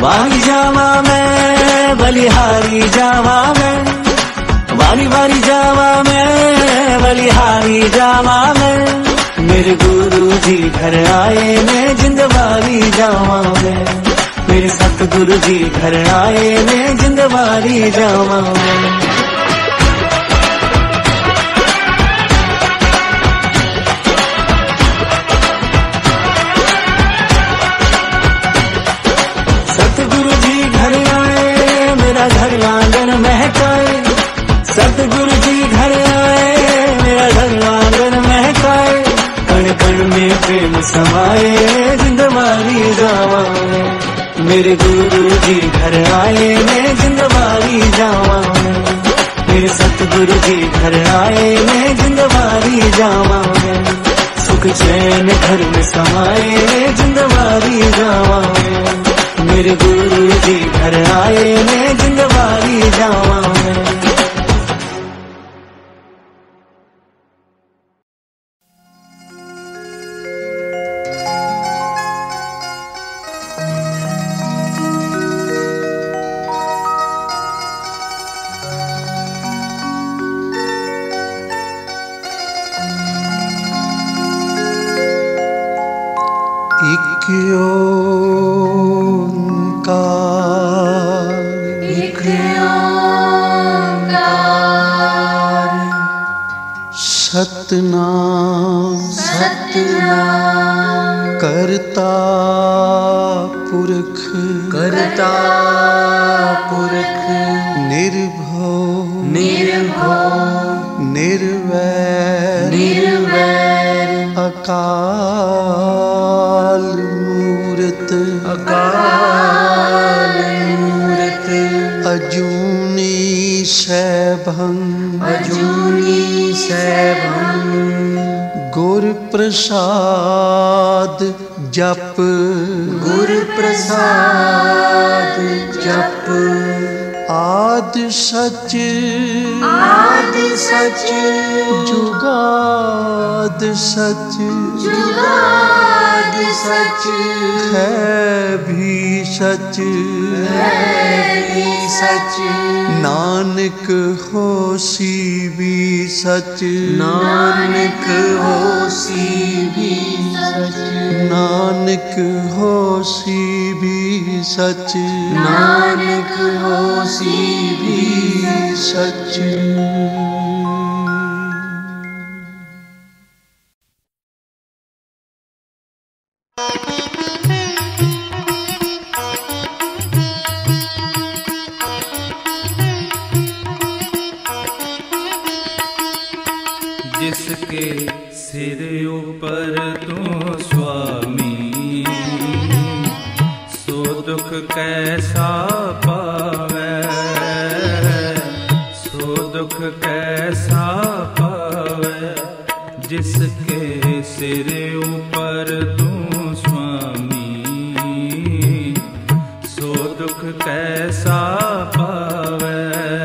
वाली जावा मैं बलिहारी जावा मैं, वाली वाली जावा मैं बलिहारी जावा मैं। मेरे गुरु जी घर आए मैं जिंदवारी जावा मैं, मेरे सतगुरु जी घर आए मैं जिंदवारी जावा मैं। सतगुरु जी घर आए मेरा घर आंगन महकाए, सतगुरु जी घर आए मेरा घर आंगन महकाए। कण कण में प्रेम समाए जिंदवारी जावा मैं, मेरे गुरु जी घर आए मैं जिंदवारी जावा मैं, मेरे सतगुरु जी घर आए मैं जिंदवारी जावा मैं। सुख चैन घर में समाए जिंदवारी जावा मैं, मेरे गुरु जी घर आए मैं जिंदवारी जावा मैं। सतनाम सतनाम करता पुरख करता पुरख निर्भव निर्भव निर्वैर निर्वैर अकाल मूरत अकाल मूरत अजूनी सैभं अजूनी सैभं गुर प्रसाद जप गुर प्रसाद जप आद सच जुगाद सच जुगाद सच है भी सच सच नानक होसी भी सच नानक होसी भी सच नानक होसी भी सच नानक होसी भी सच। जिसके सिर ऊपर तू स्वामी, सो दुख कैसा पावे, सो दुख कैसा पावे। जिसके सिर ऊपर तू स्वामी, सो दुख कैसा पावे,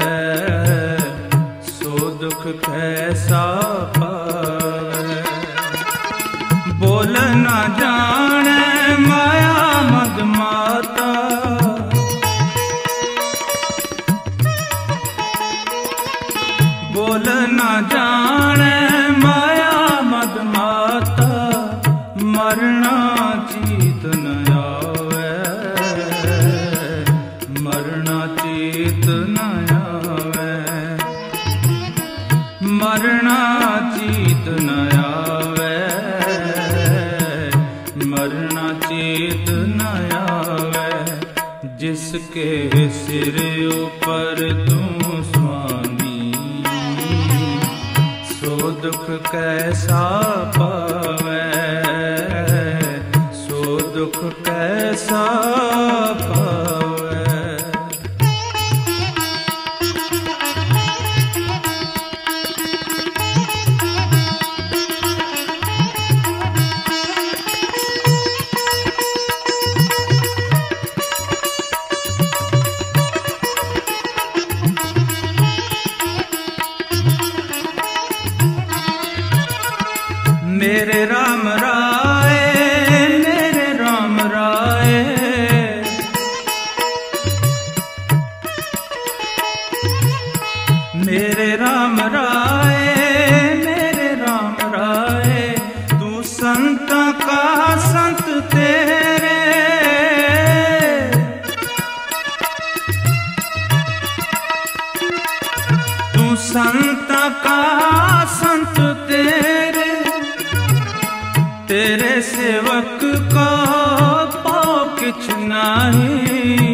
सो दुख कैसा पावे। बोल न जाने माया मद माता, बोल न जाने माया मद माता। मरना चीत न आवे, मरना चीत न आवे, मरना चीत न आवे, मरना चीत न आवे। जिसके सिर ऊपर तू स्वामी, सो दुख कैसा पावे, सो दुख कैसा पावे। मेरे राम राय, मेरे राम राय, संता का संत तेरे, तू संता का संत तेरे, तेरे सेवक को पाओ किछ नहीं,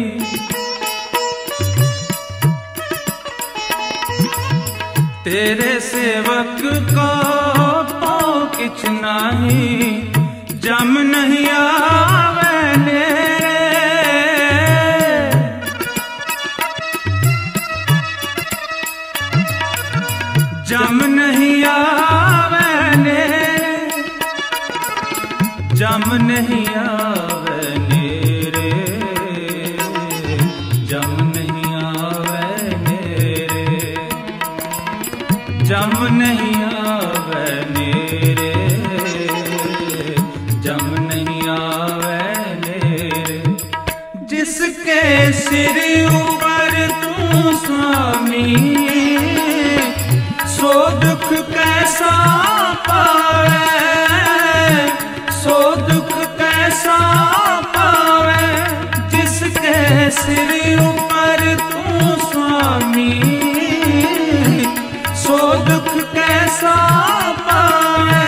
तेरे सेवक को पाओ किछ नहीं, जम नहीं आवे नेरे, जम नहीं आवे नेरे, जम नहीं आवे नेरे, जम नहीं आवे नेरे, जम नहीं आवे नेरे, जम नहीं आवे नेरे। जिसके सिर ऊपर तू स्वामी, सो दुख कैसा पावे, सो दुख कैसा पावे। जिसके सिर ऊपर तू स्वामी, सो दुख कैसा पावे,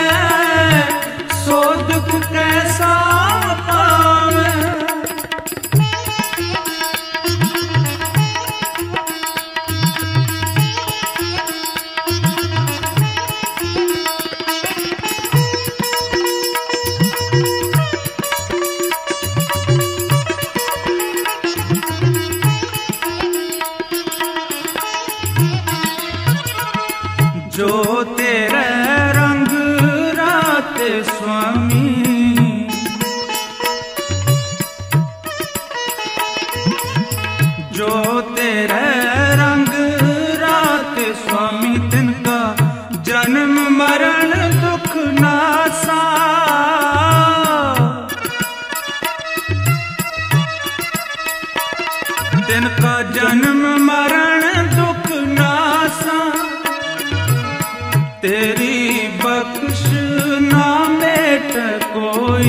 सो दुख कैसा पावे। जो तेरे रंग रात स्वामी, जो तेरे रंग रात स्वामी, तिनका जन्म मरण दुख नासा, तिनका जन्म मरण दुख नासा। तेरी बख्श ना मेट कोई,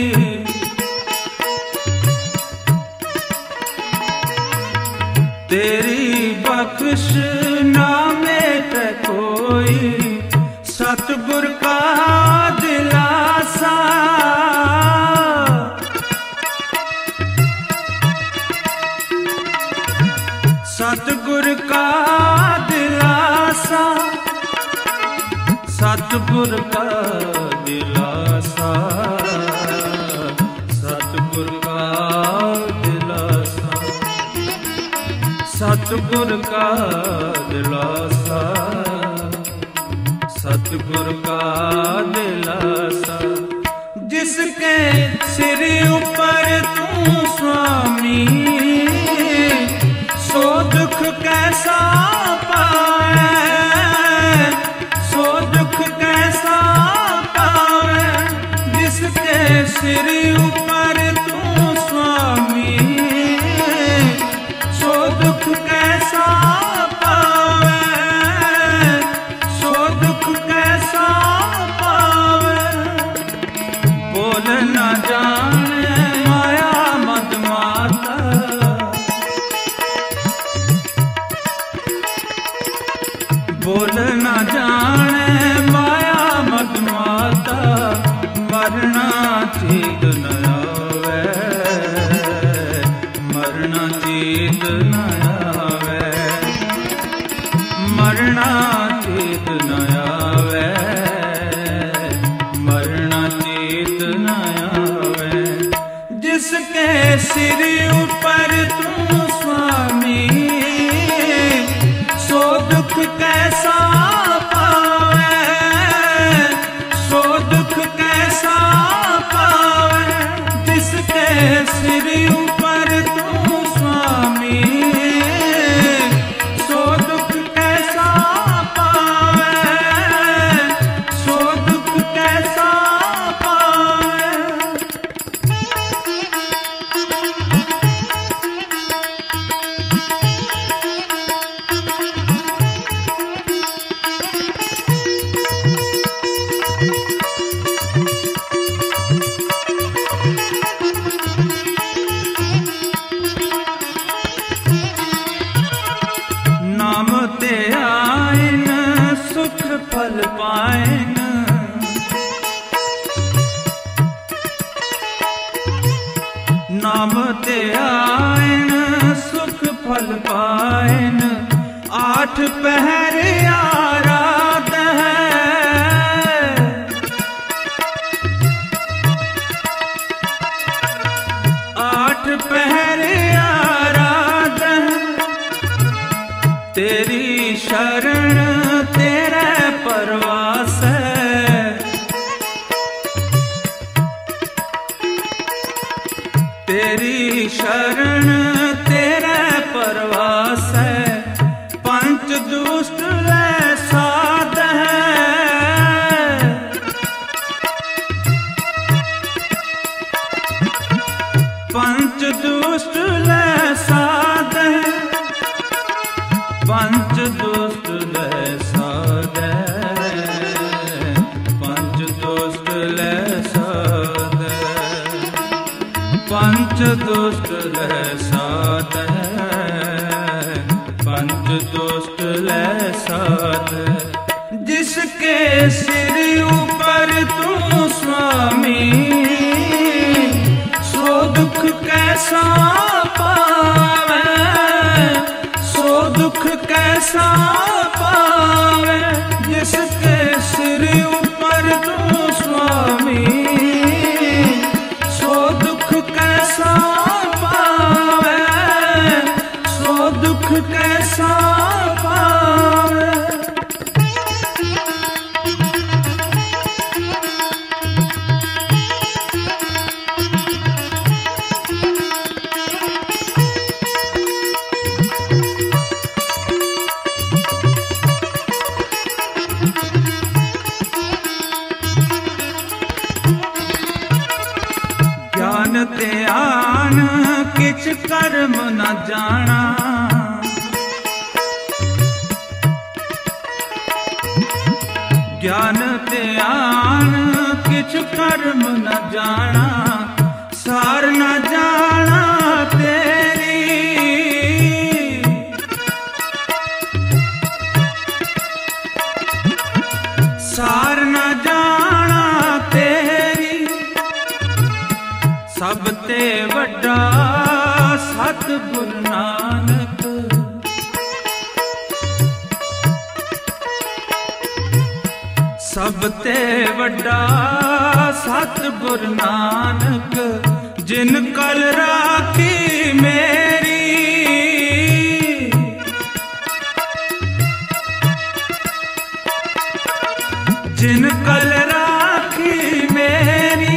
तेरी बख्श ना मेट कोई, सतगुर का दिलासा, सतगुर का दिलासा, सतगुर का दिलासा, सतगुर का दिलासा, सतगुर का दिलासा, सतगुर का दिलासा। जिसके सिर ऊपर तू स्वामी, सो दुख कैसा पाए, सो दुख कैसा पावे। जिसके सिर ऊपर तू स्वामी, सो दुख कैसा पावे, सो दुख कैसा पावे। बोल न जाने माया मद माता, बोल न जाने माया मद माता, मरना चीत न आवे, मरना चीत न आवे, मरना चीत न आवे, मरना चीत न आवे। जिसके सिर ऊपर तू स्वामी, सो दुख कैसा पावे, सो दुख कैसा पावे। जिसके सिर ऊपर तू स्वामी, सो दुख कैसा पावे, सो दुख कैसा पावे। नाम ते आइन सुख फल पाइन, नाम ते आइन सुख फल पाइन, आठ पहर आराध है, आठ पहर आराध है, तेरी शरण तेरे परवास है, तेरी शरण तेरे परवास है, पंच दुष्ट ले साध है, पंच दुष्ट ले साध है, पंच दुष्ट ले साध है, पंच दुष्ट ले साध है, पंच दुष्ट ले साध है, पंच दुष्ट ले साध है। जिसके सिर ऊपर तू स्वामी, सो दुख कैसा पावे, सो दुख कैसा पावे, जिसके सिर ऊपर तू स्वामी, सो दुख कैसा पावे, सो दुख कैसा पावे। ज्ञान ते आन किछ कर्म न जाना, ज्ञान ते आन किछ कर्म न जाना, सार न जाना तेरी, सार न जाना तेरी, सब ते वड्डा सतगुरु नानक, सब ते वड्डा सतगुरु नानक, जिन कल राखी मेरी, जिन कल राखी मेरी,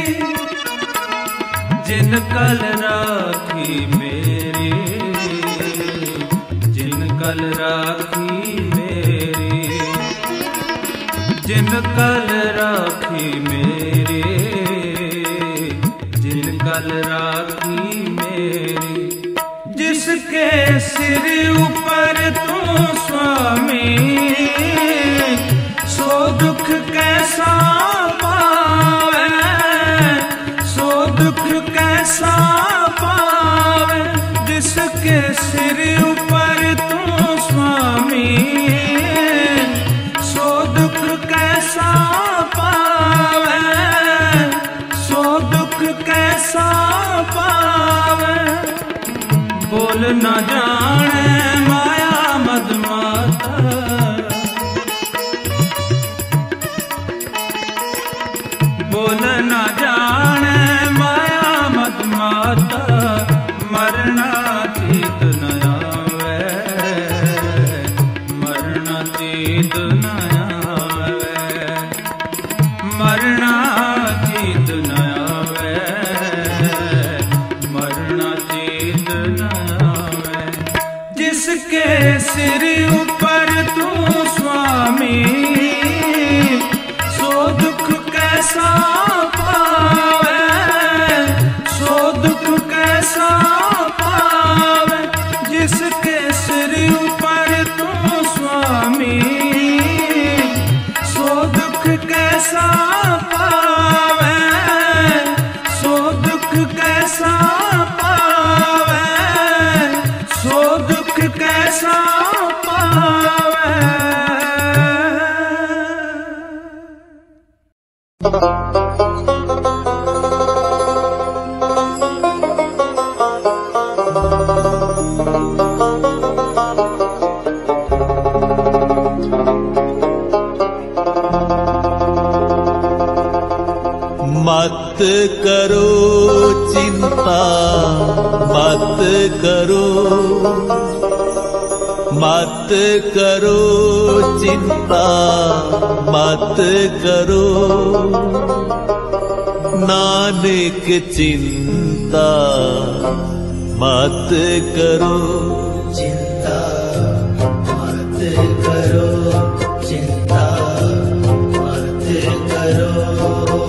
जिन कल राखी मेरी, जिन कल राखी मेरी, जिन कल राखी मेरी, जिन कल राखी मेरी, जिसके सिर ऊपर तू स्वामी, सो दुख कैसा पावे, सो दुख कैसा पावे, जिसके सिर ऊपर तू स्वामी, सो दुख कैसा पावे, सो दुख कैसा पावे। बोल न जाने माया मद माता, बोल न जाने माया मद माता, मरना चीत न आवे, मरना चीत न आवे, मरना चीत न आवे, मरना चीत न आवे। जिसके सिर ऊपर तू स्वामी, सो दुख कैसा पावे, सो दुख कैसा पावे, जिसके सिर ऊपर तू स्वामी, सो दुख कैसा पावे, करो चिंता मत करो, मत करो चिंता मत करो, नानक चिंता मत करो, चिंता मत करो, चिंता मत करो,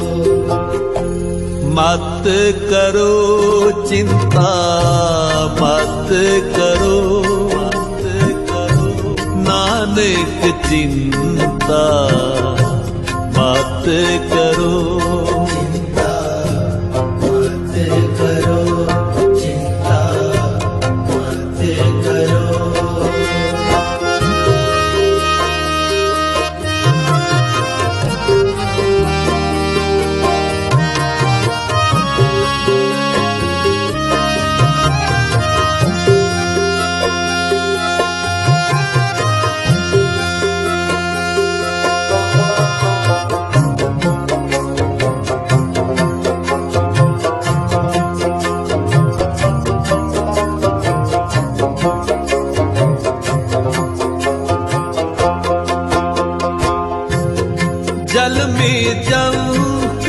मत करो चिंता मत करो, नानक चिंता मत करो, चिंता मत करो, चिंता मत करो। जल में जंत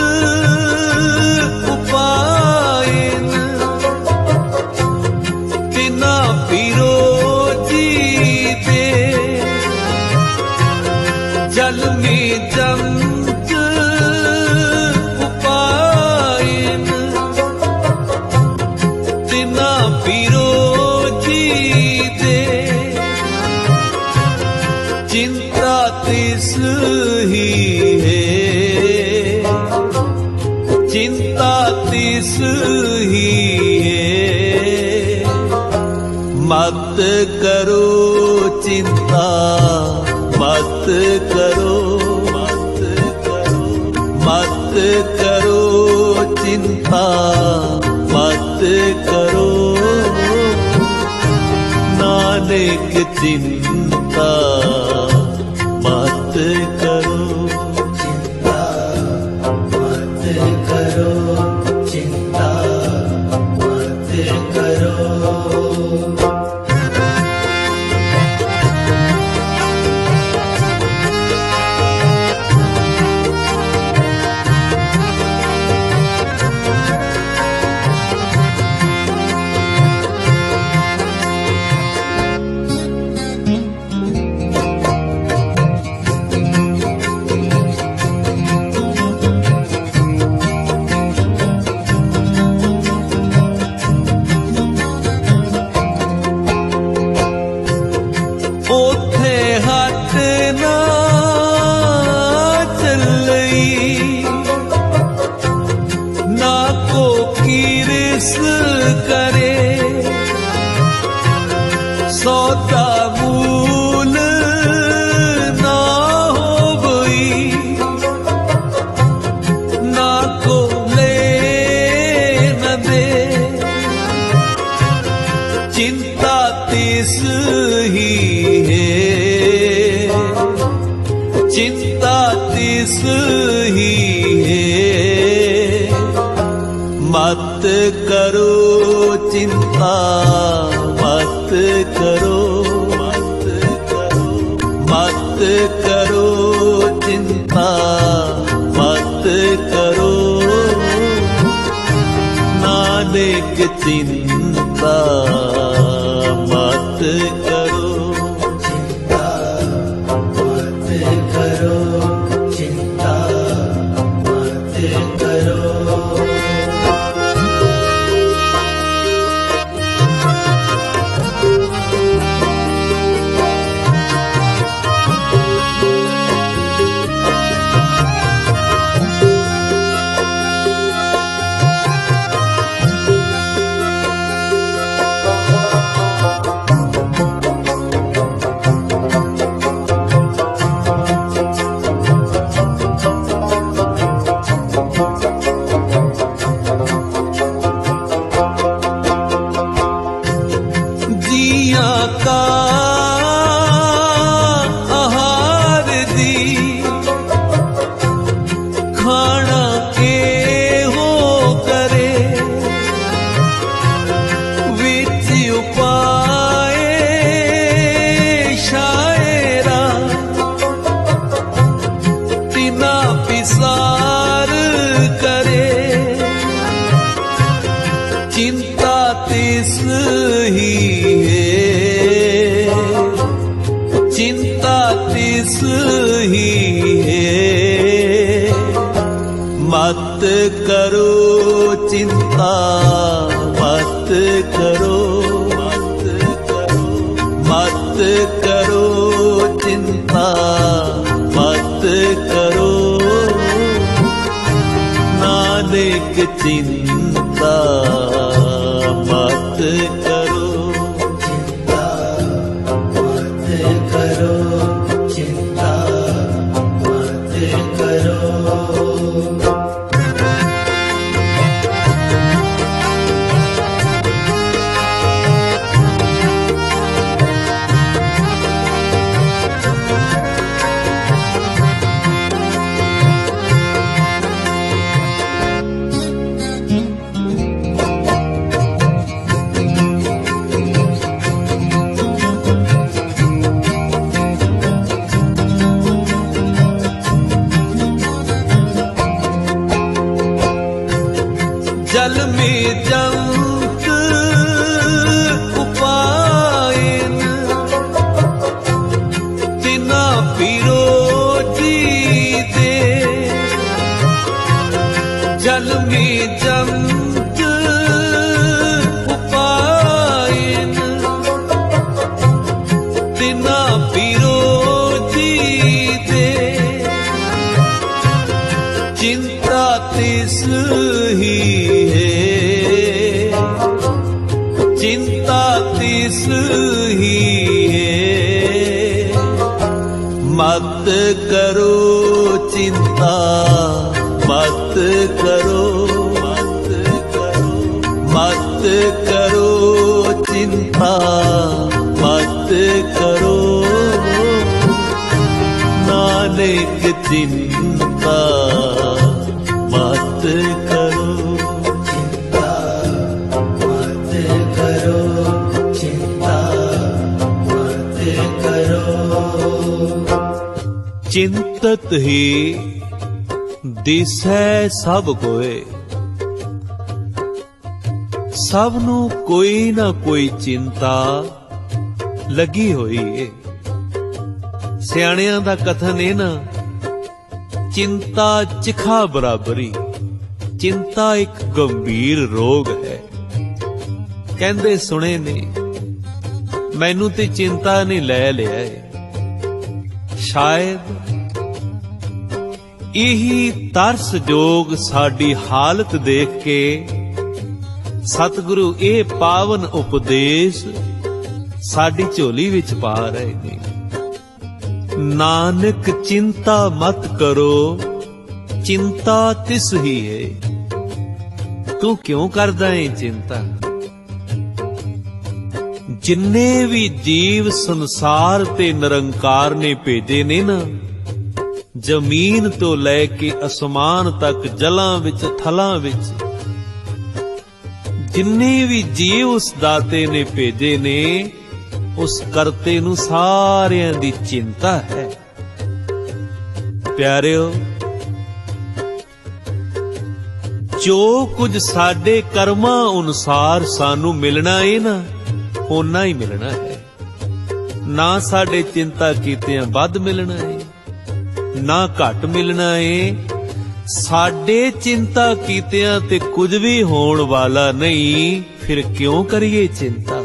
उपायन, बिना विरोधी दे, जल में जंत उपायन, बिना विरोधी दे, चिंता तिस ही चिंता तिस ही है, मत करो चिंता मत करो, मत करो, मत करो चिंता मत करो, नानक चिंता मत करो, चिंता मत करो, चिंता मत करो। सौदा मूल ना हो गई, ना को ले न दे, चिंता तिस ही है, चिंता तिस ही है, मत करो चिंता मत करो, मत करो, मत करो चिंता मत करो, नानक चिंता मत करो, चिंता मत करो, चिंता मत करो। करो चिंता मत करो, मत करो चिंता मत करो, नानक चिंता मत करो, चिंता मत करो, चिंता मत करो। जल में जंत उपायन तिना पीरो जी दे, जल में जंत उपायन तिना पीरो जी दे, चिंता तिस ही चिंता तिस ही है, मत करो चिंता मत करो, मत करो, मत करो चिंता मत करो, नानक चिंता मत करो, चिंता मत करो, चिंता मत करो। चिंतत ही दिसै सब कोय, सब नू कोई ना कोई चिंता लगी होई है। सियाणियां दा कथन है ना, चिंता चिखा बराबरी, चिंता एक गंभीर रोग है। कहंदे सुने ने मैनू ते चिंता ने लै लिया है। शायद यही तरस जोग साडी हालत देख के सतगुरु ये पावन उपदेश साडी झोली विच पा रहे ने। नानक चिंता मत करो, चिंता तिस ही है। तू क्यों करदा है चिंता? जिन्ने भी जीव संसार ते निरंकार ने भेजे ने ना, जमीन तो लैके आसमान तक, जलां विच थलां विच, जिन्ने भी जीव उस दाते ने भेजे ने, उस करते नू सारियां दी चिंता है। प्यारिओ, जो कुछ साडे कर्मां अनुसार सानू मिलना है ना, ओना ही मिलना है। ना साडे चिंता कीतियां वध मिलना है, ना घट मिलना है। साडे चिंता कीतियां ते कुछ भी होण वाला नहीं, फिर क्यों करिए चिंता?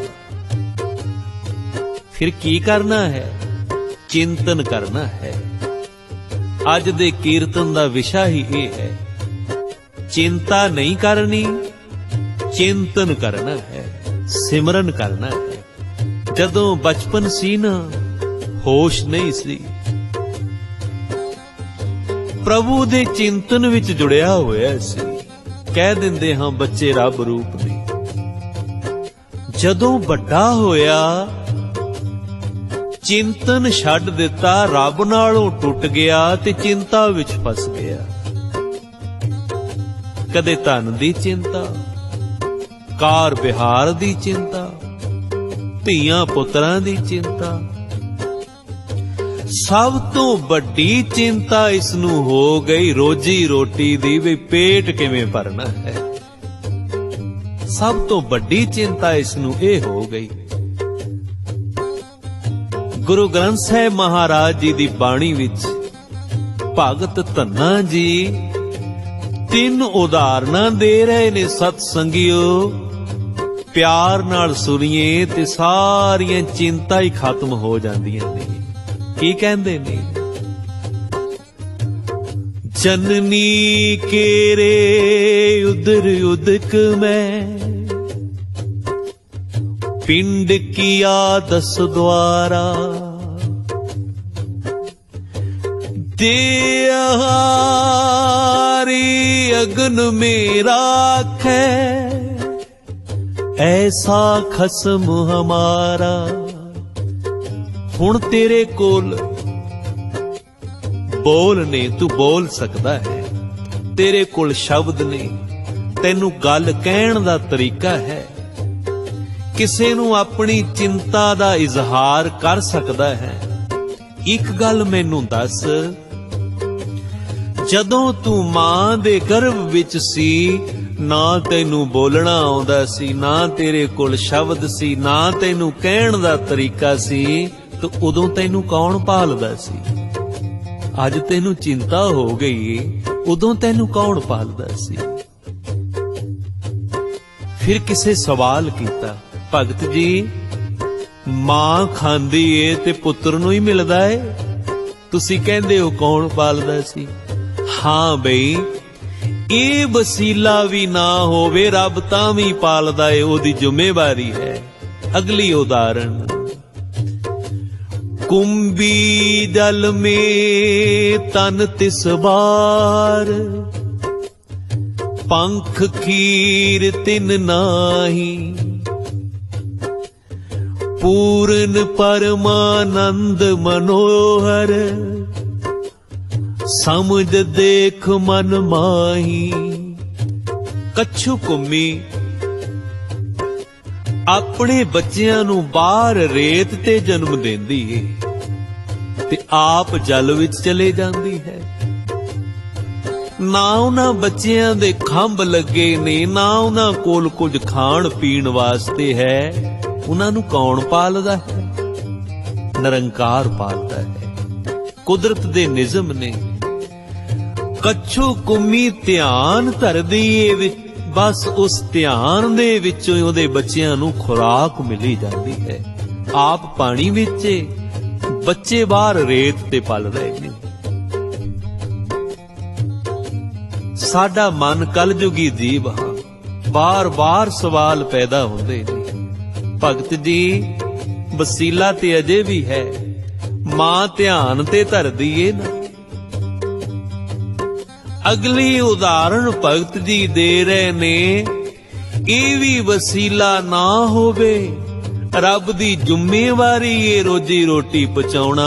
फिर की करना है? चिंतन करना है। अज दे कीर्तन दा विषय ही ये है, चिंता नहीं करनी, चिंतन करना है, सिमरन करना है। जदों बचपन सी ना, होश नहीं सी, प्रभु दे चिंतन विच जुड़िया होया सी। कह दिंदे हां बच्चे रब रूप ने। जदों बड़ा होया, चिंतन छड्ड दिता, रब नालों टुट गया ते चिंता विच फस गया। कदे धन दी चिंता, कार बिहार दी चिंता, धीआं पुत्रां दी चिंता। सब तो बड़ी चिंता इसनू हो गई रोजी रोटी दी, भी पेट किवें भरना है। सब तो बड़ी चिंता इसनू ये हो गई। गुरु ग्रंथ साहिब महाराज जी दी बाणी विच भगत धन्ना जी ਤਿੰਨ ਉਦਾਹਰਨਾਂ ਦੇ ਰਹੇ ਨੇ ਸਤ ਸੰਗਿਓ। ਪਿਆਰ ਨਾਲ ਸੁਣੀਏ ਤੇ ਸਾਰੀਆਂ ਚਿੰਤਾ ਹੀ ਖਤਮ ਹੋ ਜਾਂਦੀਆਂ ਨੇ। ਕੀ ਕਹਿੰਦੇ ਨੇ? जननी केरे उदर उदक में पिंड किया 10 द्वारा दे हारी अगन में राखे ऐसा खसम हमारा। हुण तेरे कोल बोल ने, तू बोल सकता है, तेरे कोल शब्द ने, तैनू गल कहण दा तरीका है, किसे नू अपनी चिंता दा इजहार कर सकता है। एक गल मैनू दस, जदों तू मां दे गर्भ विच सी ना तैनू बोलना आउंदा सी, ना तेरे कोल शब्द सी, ना तैनू कहण दा तरीका सी, तो उदों तैनू कौन पालदा सी? अज तेनू चिंता हो गई, उदों तैनू कौन पालदा सी? फिर किसे सवाल किया, भगत जी मां खांदी है ते पुत्र नू ही मिलदा है, तुसी कहंदे हो कौन पालदा सी? हां बई, ये वसीला भी ना होवे रब तां भी पालदा है, ओदी जिम्मेवारी है। अगली उदाहरण, कुंभी जल में तन तिस बार पंख खीर तिन नाही, पूर्ण परमानंद मनोहर समझ देख मन माही। कच्छू कुम्मी अपने बच्चियां नू बाहर रेत ते जन्म देंदी है ते आप जल विच चले जांदी है। ना उन्हां बच्चियां दे खंभ लगे ने, ना उन्हां कोल कुछ खाण पीण वास्ते है। उन्हां नू कौन पालदा है? निरंकार पालदा है, कुदरत दे निज़म ने। कच्छू कुम्मी ध्यान धरदी है, बस उस ध्यान दे विचों उहदे बच्चियां नू खुराक मिली जाती है। आप पानी विच, बच्चे बाहर रेत ते पल रहे ने। साडा मन कलयुगी जीव हां, बार बार सवाल पैदा होंदे ने। भगत जी वसीला ते अजे भी है, मां ध्यान ते धरदी है ना। अगली उदाहरण भगत जी दे रहे ने, ये भी वसीला ना होवे, रब दी जिम्मेवारी ये रोजी रोटी पहुंचाउणा।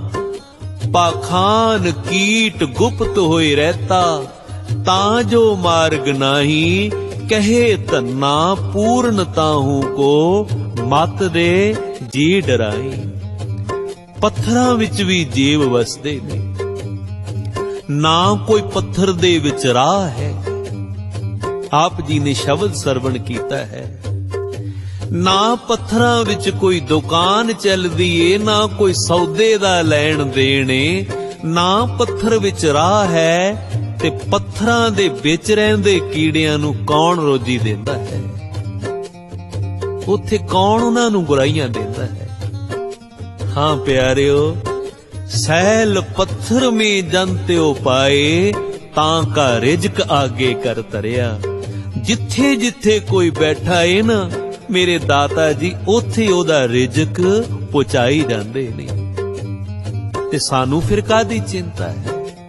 पाखान कीट गुप्त होए रहता, तां जो मार्ग नाही, कहे धन्ना पूर्णताहू को मत दे जी डराई। पत्थरां विच भी जीव वसदे ने, ना कोई पत्थर दे विच राह है। आप जी ने शब्द सरवण कीता है, ना पत्थरां विच कोई दुकान चलदी है, ना कोई सौदे दा लैण देण, ना पत्थर विच राह है, ते पत्थरां दे विच रहिंदे कीड़ियां नू कौन रोजी देंदा है? उत्थे कौन उन्हां नू बुराइयां देंदा है? हां प्यारिओ, सैल पत्थर में जंत्यो पाए, तां का रिजक आगे कर तरिया। जिथे जिथे कोई बैठा है ना मेरे दाता जी, उथे ओदा रिजक पहुंचाई जांदे ने। ते सानू फिर कादी चिंता है?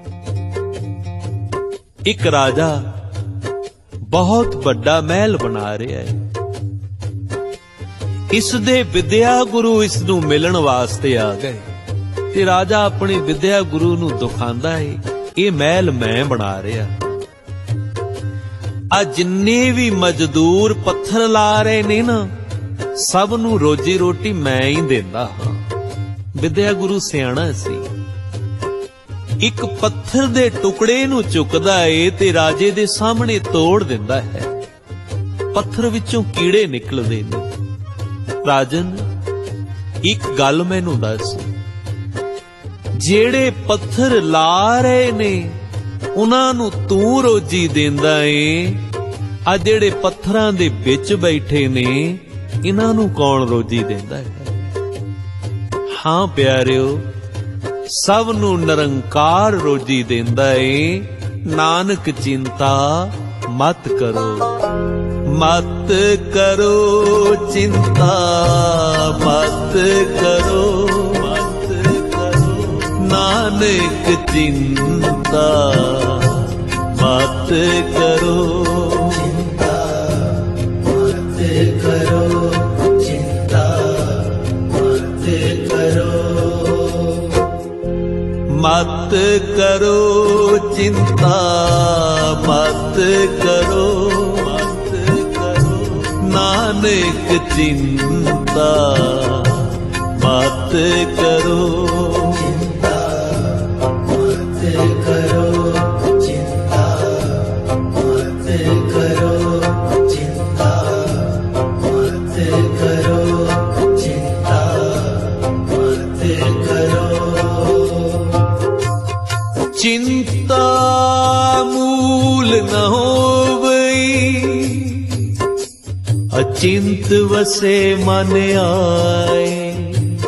एक राजा बहुत बड़ा महल बना रहा है, इस दे विद्या गुरु इस नू मिलन वास्ते आ गए। ते राजा अपने विद्या गुरु नू दुखांदा है, ये महल मैं बना रहा। आ जिन्ने भी मजदूर पत्थर ला रहे ने ना, सब नू रोजी रोटी मैं ही देंदा हां। विद्या गुरु सियाणा सी, एक पत्थर दे टुकड़े नू चुकदा है ते राजे दे सामने तोड़ दिंदा है। पत्थर विचों कीड़े निकलदे ने। राजन एक गल मैनू दस, जेड़े पत्थर ला रहे ने ਉਹਨਾਂ ਨੂੰ ਤੂੰ ਰੋਜੀ ਦਿੰਦਾ ਏ। ਆ ਜਿਹੜੇ ਪੱਥਰਾਂ ਦੇ ਵਿੱਚ ਬੈਠੇ ਨੇ ਇਹਨਾਂ ਨੂੰ ਕੌਣ ਰੋਜੀ ਦਿੰਦਾ ਹੈ? ਹਾਂ ਪਿਆਰਿਓ, ਸਭ ਨੂੰ ਨਿਰੰਕਾਰ ਰੋਜੀ ਦਿੰਦਾ ਏ। ਨਾਨਕ ਚਿੰਤਾ ਮਤ ਕਰੋ, ਮਤ ਕਰੋ ਚਿੰਤਾ, ਮਤ ਕਰੋ, ਮਤ ਕਰੋ। ਨਾਨਕ ਚਿੰਤਾ ਮਤ ਕਰੋ, ਚਿੰਤਾ ਮਤ ਕਰੋ, ਚਿੰਤਾ ਮਤ ਕਰੋ, ਮਤ ਕਰੋ ਚਿੰਤਾ ਮਤ ਕਰੋ, ਮਤ ਕਰੋ। ਨਾਨਕ ਚਿੰਤਾ ਮਤ ਕਰੋ, ਚਿੰਤਾ ਮਤ ਕਰੋ, ਚਿੰਤਾ ਮਤ ਕਰੋ, ਚਿੰਤਾ ਮਤ ਕਰੋ, ਚਿੰਤਾ ਮਤ ਕਰੋ। चिंता मूल न होवई, अचिंत वसे मन आए,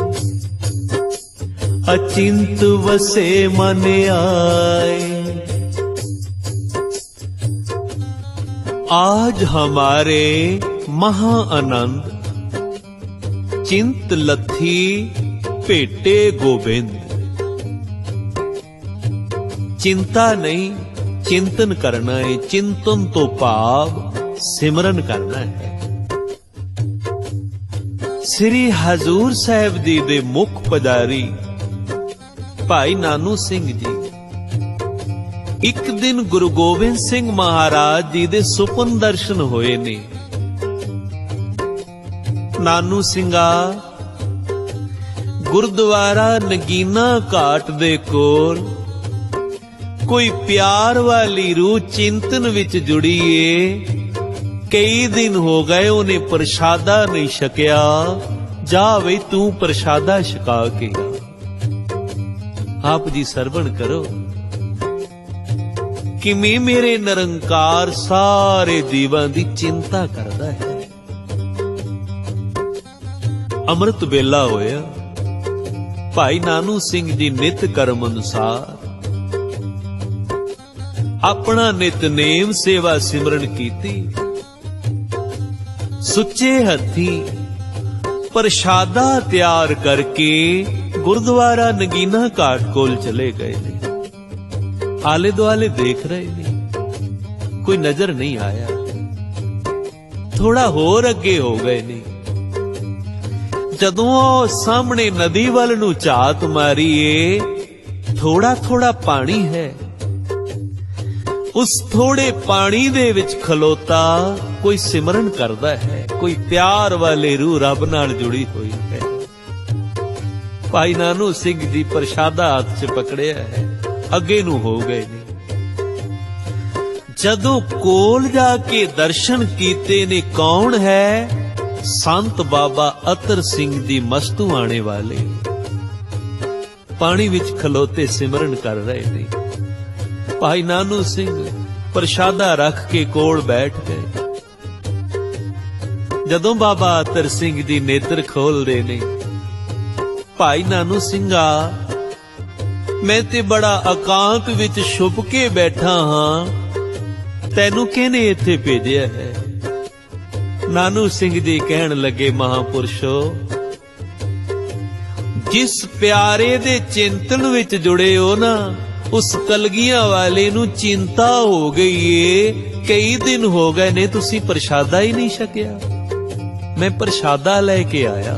अचिंत वसे मन आए। आज हमारे महा आनंद चिंत लथी भेटे गोविंद। चिंता नहीं, चिंतन करना है। चिंतन तो भाव सिमरन करना है। श्री हजूर साहब जी दे मुख पुजारी भाई नानू सिंह जी एक दिन गुरु गोबिंद सिंह महाराज जी दे सुपन दर्शन होए ने। नानू सिंघा गुरुद्वारा नगीना घाट दे कोल कोई प्यार वाली रूह चिंतन विच जुड़ी है। कई दिन हो गए उन्हें प्रसादा नहीं छकिया। जा वे तू प्रसादा छका के आप जी सरवण करो कि मैं मेरे निरंकार सारे जीवां दी चिंता करदा है। अमृत वेला होया। भाई नानू सिंह जी नित कर्म अनुसार अपना नितनेम सेवा सिमरन कीती। सुच्चे हथी प्रसादा तैयार करके गुरुद्वारा नगीना घाट कोल चले गए ने। आले दुआले देख रहे ने, कोई नजर नहीं आया। थोड़ा होर अगे हो गए ने। जदों सामने नदी वल नूं झात मारीए थोड़ा थोड़ा पानी है। उस थोड़े पानी दे विच खलोता कोई सिमरन करदा है। कोई प्यार वाले रूह रब नाल जुड़ी हुई है। भाई नानू सिंह जी प्रसादा हाथ च पकड़िया है, अगे नू हो गए ने। जदों कोल जाके दर्शन कीते ने कौन है? संत बाबा अतर सिंह जी मस्तू आने वाले पानी विच खलोते सिमरन कर रहे ने। भाई नानू सिंह प्रसादा रख के कोल बैठ गए। जदों बाबा अतर सिंह जी नेत्र खोल दे ने, भाई नानू सिंघा मैं ते बड़ा एकांत विच छुप के बैठा हां, तैनू किहने इत्थे भेजिया है? नानू सिंह जी कहन लगे, महापुरुषो जिस प्यारे दे चिंतन विच जुड़े हो ना, उस कलगियां वाले नू चिंता हो गई है। कई दिन हो गए ने तुसी प्रसादा ही नहीं छकिया। मैं प्रसादा लेके आया।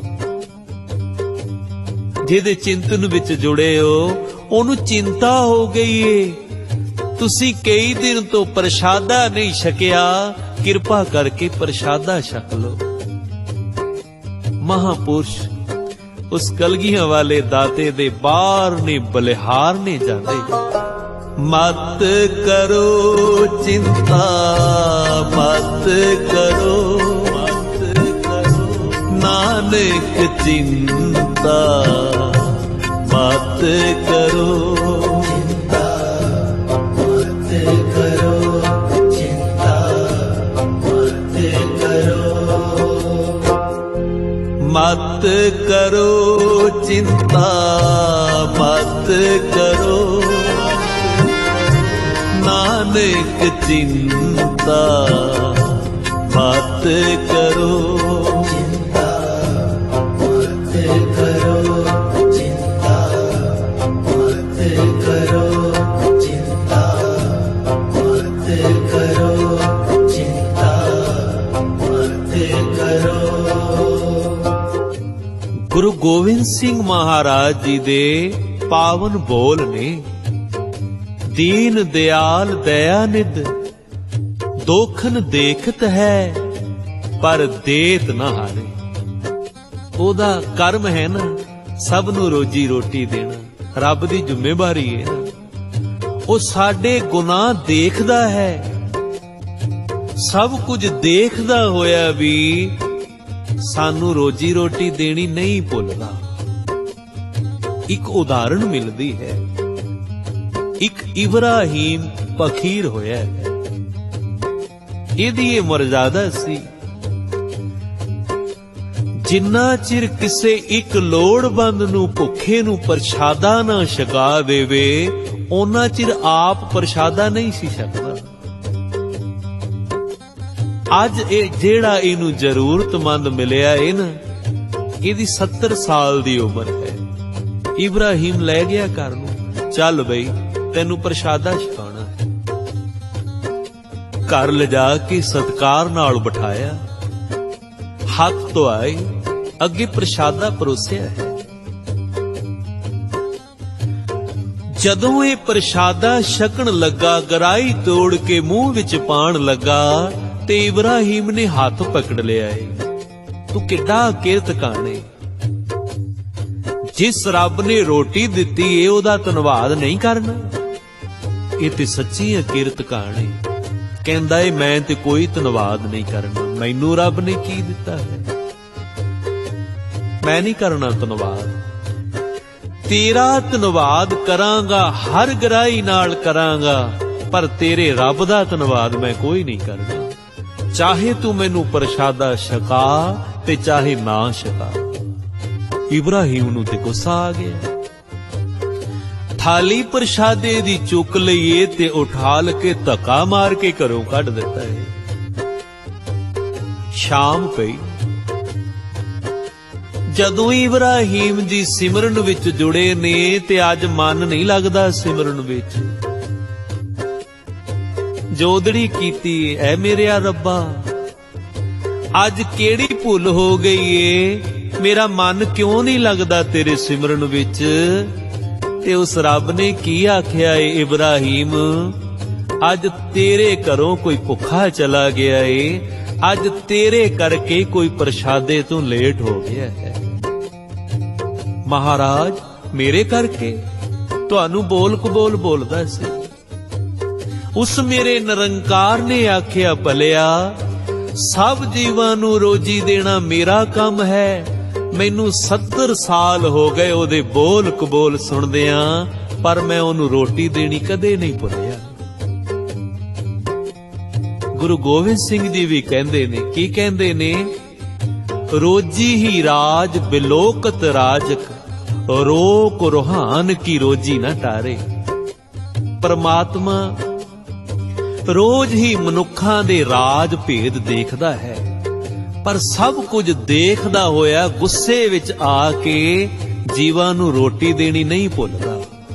जिहदे चिंतन विच जुड़े हो ओनू चिंता हो गई है। तुसी कई दिन तो प्रसादा नहीं छकिया, किरपा करके प्रसादा छक लो। महापुरुष उस कलगियां वाले दाते दे बार ने बलिहार ने जाते। मत करो चिंता मत करो, मत करो नानक चिंता मत करो, चिंता करो चिंता मत करो, नानक चिंता मत करो। चिंता मत करो, चिंता मत करो, चिंता मत करो, चिंता मत करो। गुरु गोविंद सिंह महाराज जी दे पावन बोल ने, दीन दयाल दया निध, दोखन देखत है पर देत ना हारे। ओदा कर्म है ना सब नू रोजी रोटी देना, रब दी जिम्मेवारी है ना। ओ साडे गुनाह देखदा है, सब कुछ देखदा होया भी सानू रोजी रोटी देनी नहीं भुलदा। एक उदाहरण मिलदी है, एक इब्राहिम फकीर होया है, ਇਹਦੀ ਇਹ ਮਰਜ਼ਾਦਾ ਸੀ, ਜਿੰਨਾ ਚਿਰ ਕਿਸੇ ਇੱਕ ਲੋੜਵੰਦ ਨੂੰ ਭੁੱਖੇ ਨੂੰ ਪ੍ਰਸ਼ਾਦਾ ਨਾ ਛਕਾ ਦੇਵੇ, ਉਹਨਾਂ ਚਿਰ ਆਪ ਪ੍ਰਸ਼ਾਦਾ ਨਹੀਂ ਸੀ ਛਕਦਾ। ਅੱਜ ਇਹ ਜਿਹੜਾ ਇਹਨੂੰ ਜ਼ਰੂਰਤਮੰਦ ਮਿਲਿਆ ਇਹ ਨਾ, ਇਹਦੀ 70 ਸਾਲ ਦੀ ਉਮਰ ਹੈ। ਇਬਰਾਹੀਮ ਲੈ ਗਿਆ ਘਰ ਨੂੰ, ਚੱਲ ਬਈ ਤੈਨੂੰ ਪ੍ਰਸ਼ਾਦਾ ਛਕਾਉਣਾ। घर लिजा के सत्कार नाल बिठाया, हाथ धोआए, अगे प्रशादा परोसिया है। जदों ये प्रशादा छकन लगा, गराई तोड़ के मुंह विच पाण लगा, ते इब्राहिम ने हाथ पकड़ लिया है। तू किड्डा किरत काने, जिस रब ने रोटी दिती है ओदा धन्नवाद नहीं करना। ये ते सच्ची किरत काने। कहंदा है मैं ते कोई धन्नवाद नहीं करना, मैनू रब ने की दिता है, मैं नहीं करना धन्नवाद। तेरा धन्नवाद करांगा, हर गराई नाल करांगा, पर तेरे रब दा धन्नवाद मैं कोई नहीं करना। चाहे तू मैनू प्रशादा छका ते चाहे ना छका। इब्राहिम नू ते गुस्सा आ गया, थाली प्रशादे दी चुक लईए ते उठाल के धक्का मार के घरों कढ़ दिता है। शाम पई, जदों इब्राहिम जी सिमरन विच जुड़े ने ते अज मन नहीं लगदा सिमरन विच। जोदड़ी कीती ऐ मेरे रब्बा, अज केड़ी भुल हो गई है, मेरा मन क्यों नहीं लगदा तेरे सिमरन विच। ते उस रब ने की आख्या है, इब्राहिम अज तेरे घरों कोई भुखा चला गया है, अज तेरे करके कोई प्रशादे तो लेट हो गया है। महाराज मेरे करके तुहानू बोल कबोल बोलदा सी। उस मेरे निरंकार ने आख्या, भलिया सब जीवां नू रोजी देना मेरा काम है। मैनू 70 साल हो गए ओदे बोल कबोल सुनदियां, पर मैं ओनू रोटी देनी कदे नहीं भुलिया। गुरु गोविंद सिंह जी भी कहंदे ने, की कहंदे ने, रोजी ही राज बिलोकत राजक, रोक रूहान की रोजी न टारे। परमात्मा रोज ही मनुखां दे राज भेद देखदा है, पर सब कुछ देखदा होया गुस्से विच आके जीवां नू रोटी देनी नहीं भुलदा।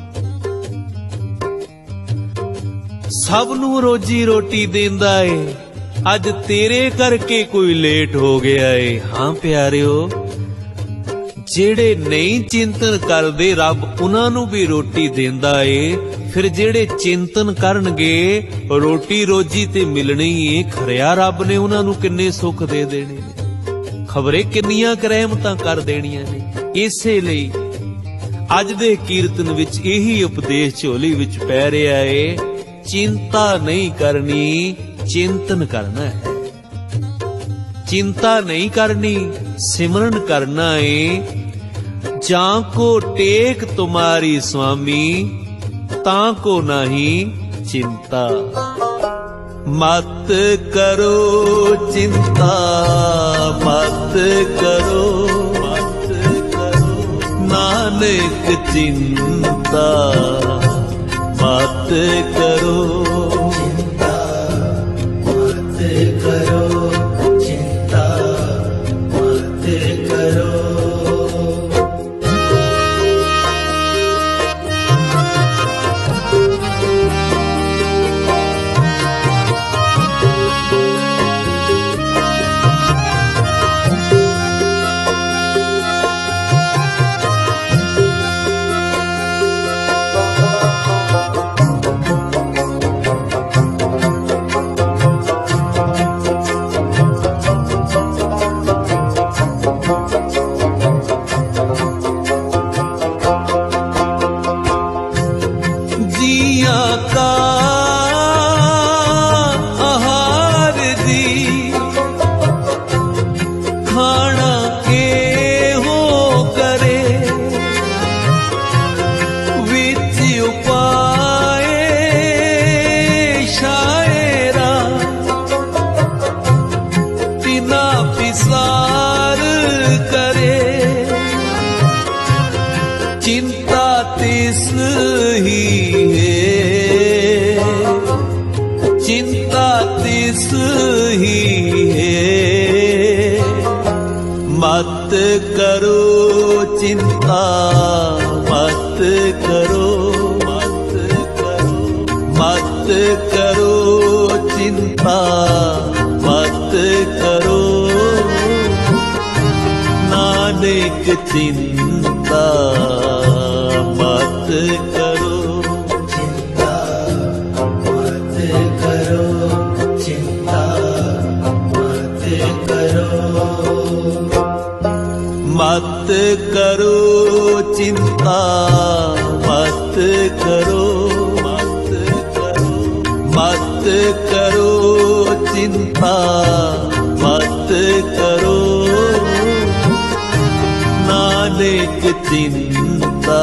सब नू रोजी रोटी देंदा है, अज तेरे करके कोई लेट हो गया है। हां प्यारिओ, जेड़े नहीं चिंतन करदे रब उन्हां नू भी रोटी देंदा है। फिर जेड़े चिंतन करनगे रोटी रोजी ते मिलनी है, खरिया रब ने उन्हां नू किन्ने सुख दे देने ने, खबरे किन्नियां रहमतां कर देनियां ने। इसे लई अज दे कीर्तन विच यही उपदेश झोली विच पै रिहा है, चिंता नहीं करनी, चिंतन करना है। चिंता नहीं करनी, सिमरन करना है। जाको टेक तुम्हारी स्वामी, ताको नहीं चिंता। मत करो चिंता मत करो, नानक चिंता मत करो, चिंता मत करो, चिंता मत करो। चिंता तिस ही है, चिंता तिस ही है। मत करो चिंता मत करो, मत करो, मत करो चिंता मत करो। नानक चिंता मत करो, चिंता मत करो, चिंता मत करो। मत करो चिंता मत करो, मत करो, मत करो चिंता मत करो। नानक चिंता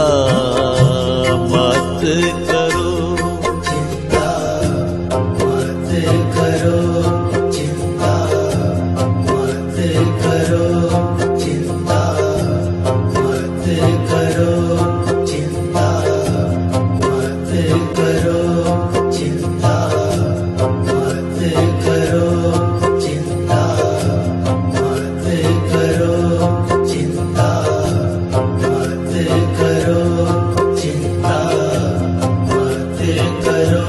मत करो, चिंता मत करो, चिंता मत करो, चिंता मत करो, चिंता मत करो, चिंता मत करो, चिंता मत करो, चिंता मत करो, चिंता मत करो।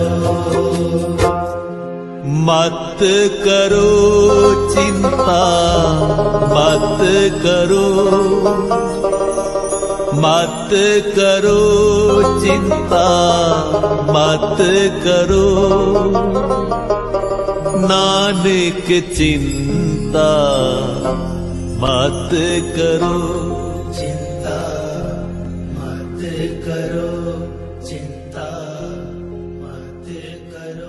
मत करो चिंता मत करो, मत करो चिंता मत करो। नानक चिंता मत करो, चिंता मत करो, चिंता मत करो।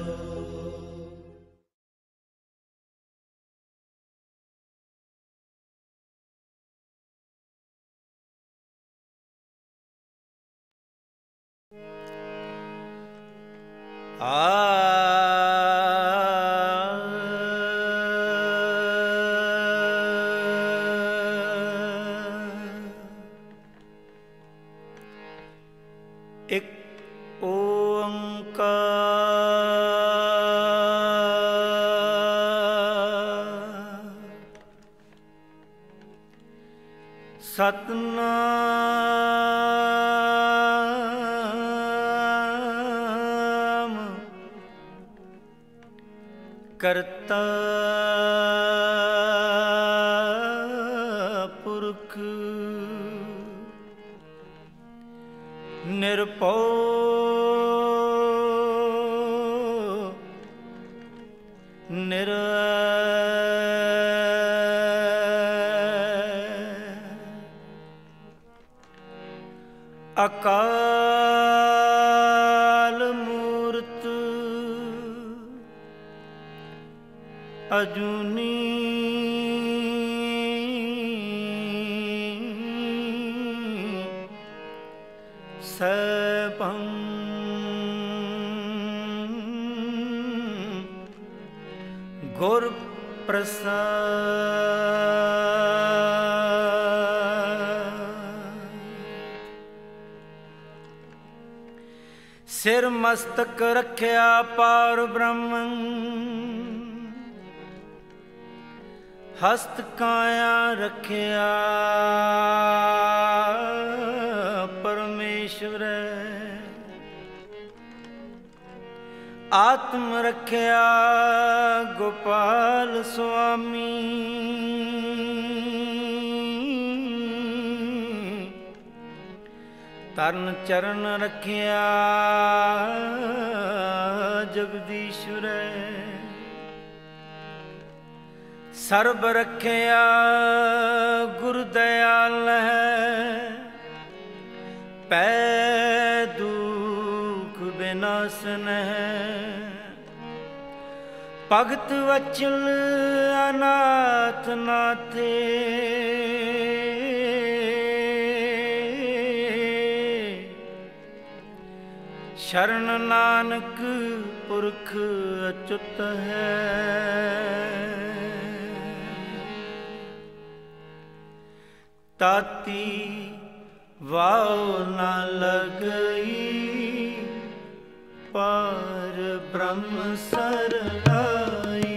एक ओंकार सतनाम करता पुरख निरपौ अकाल मूर्त अजूनी सैभं गुर प्रसाद। सिर मस्तक रख्या पार ब्रह्म, हस्त काया रख्या परमेश्वर, आत्म रख्या गोपाल स्वामी, तरण चरण रख्या जगदीश्वर, सर्ब रख्या गुरु दयाल है, पै दुख विनाशन है, भगत वचल अनाथ नाथे, शरण नानक पुरख अच्युत है। ताती वाव न लगई, पार ब्रह्म सरनाई,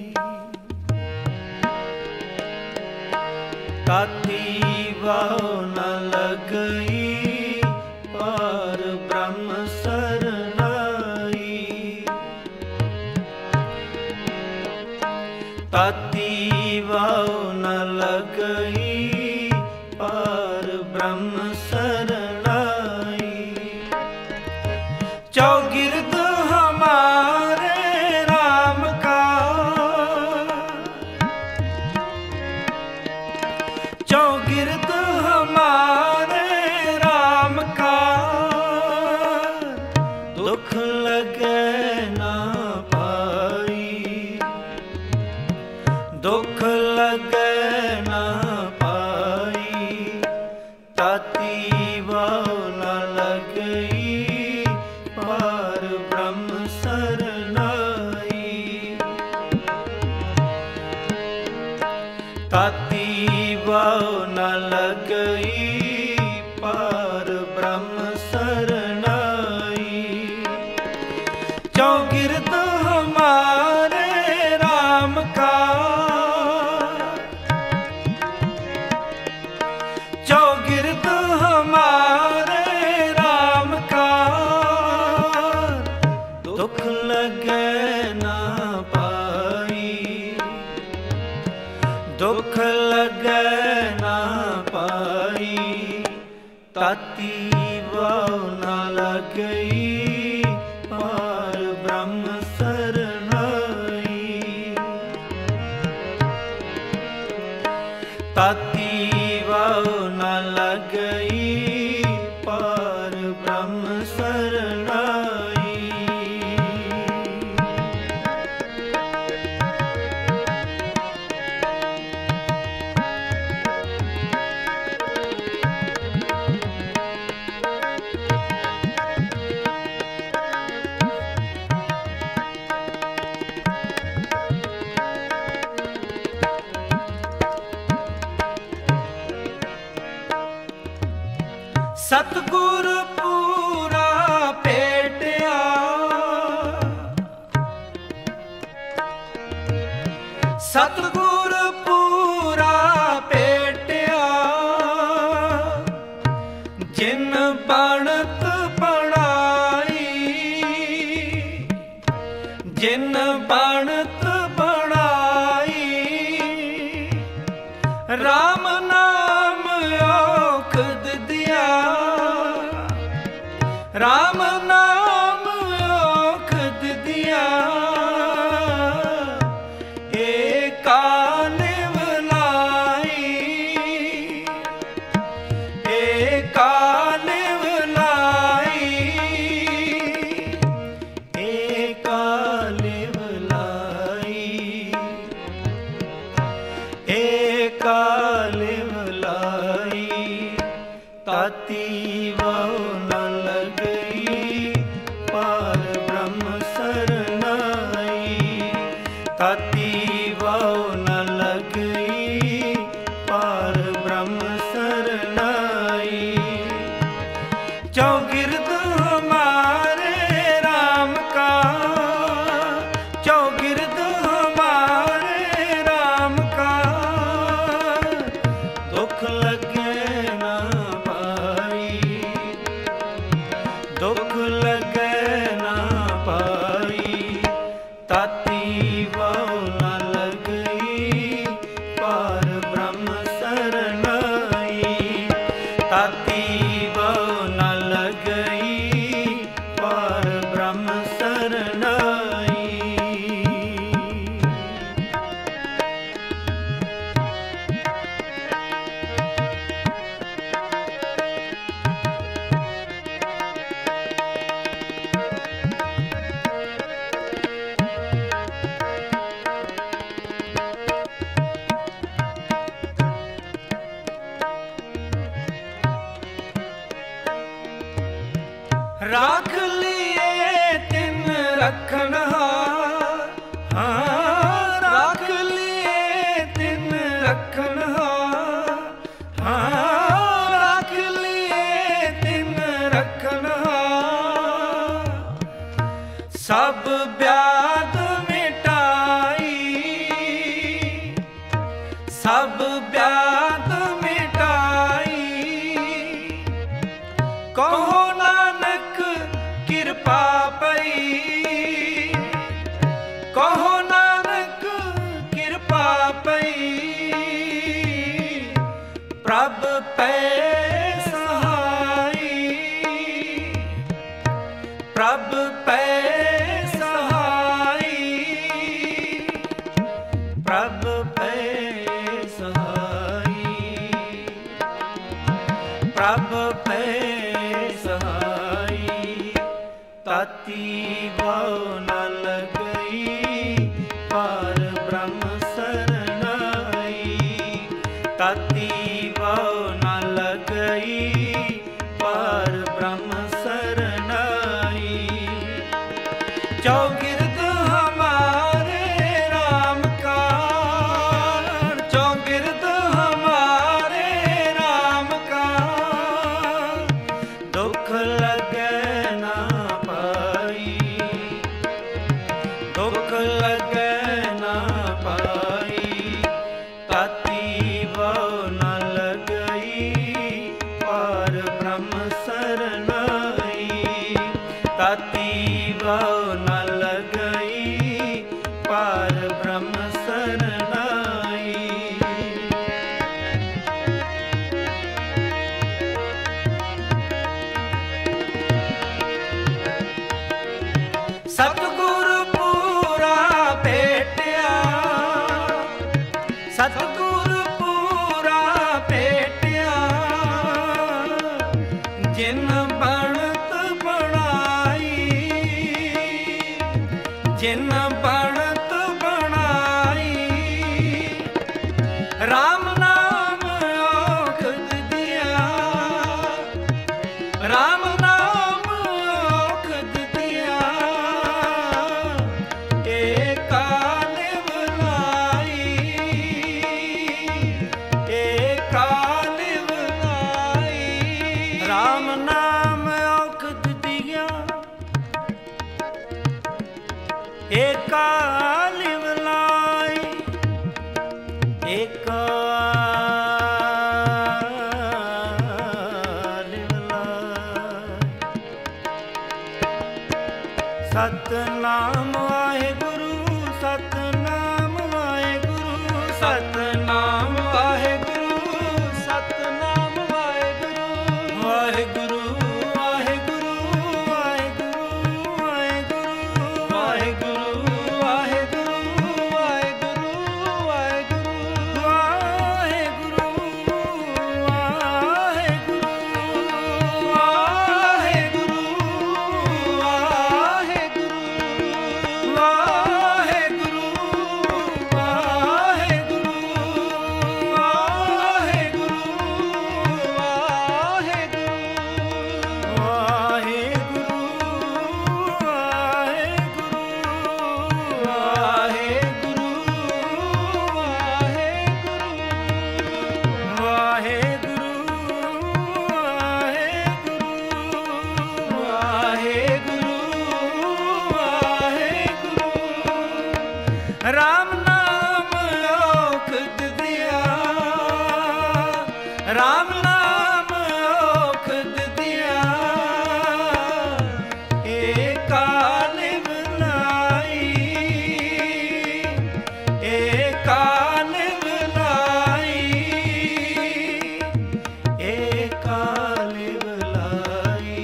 ताती वाव न लगई, पार ब्रह्म सरनाई, ताती वाव न लगई, पार ब्रह्म सरनाई। चौगिर्द हमारे राम का, चौगिर्द हमारे राम का, दुख लगे ना पाई, दुख लगे ना पाई, ताती वाव न लगई, पार ब्रह्म सरनाई, ताती वाव न लगई, पार ब्रह्म सरनाई। चौगिर्द हमारे राम का, चौगिर्द हमारे राम का, दुख लगे ना पाई, दुख लगे ना पाई, ताती वाव न लगई, पार ब्रह्म सरनाई, ताती वाव न लगई, पार ब्रह्म सरनाई। सतगुर पूरा भेटिया, सतगुर पूरा भेटिया, जिन बनत बनाई, जिन बनत बनाई, राम नाम औखद दिया, राम नाम औखद दिया, एका निवलाई, एका निवलाई, एका निवलाई, एका निवलाई, ताती वाव न लगई, पार ब्रह्म सरनाई, ताती वाव न लगई, पार ब्रह्म सरनाई। चौगिर्द हमारे रखनहार, हाँ रख लिए तिन रखनहार, हाँ रख लिए तिन रखनहार। सब ब्याद मिटाई, सब ब्याद मिटाई, कहो नानक कृपा पई, कहो नानक कृपा पई। प्रभ पै सहाई, प्रभ पै सहाई, प्रभ पै सहाई, प्रभ पै सहाई। ताती भाव न लगई पार ब्रह्म सरनाई, ताती भाव न लगई पार ब्रह्म सरनाई। चौगिर्द हमारे राम का, चौगिर्द हमारे राम का, दुख लगे ना पाई, दुख लगे ना पाई। ताती भाव न लगई पार ब्रह्म सरनाई, ताती भाव न लगई पार ब्रह्म सरनाई। सतगुरु पूरा भेटिया, सतगुरु पूरा भेटिया, जिन बनत बनाई, जिन बनत बनाई। राम नाम औखद दिया, राम नाम औखद दिया, एका निवलाई, एका निवलाई। राम नाम औखद दिया, एका निवलाई, एका सतनाम वाहेगुरु, सतनाम वाहेगुरु, सतनाम वाहेगुरु, सतनाम वाहेगुरु, वाहेगुरु वाहेगुरु वाहेगुरु वाहेगुरु वाहेगुरु वाहेगुरु वाहेगुरु वाहेगुरु राम नाम औखद दिया, राम नाम औखद दिया, एका निवलाई, एका निवलाई, एका निवलाई,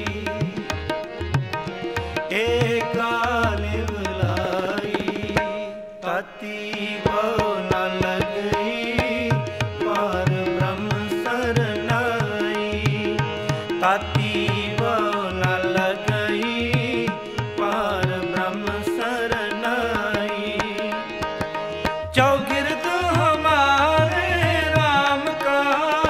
एका निवलाई। ताती भाव न लगई पार ब्रह्म सरनाई, ताती भाव न लगई पार ब्रह्म सरनाई। चौगिर्द हमारे राम का,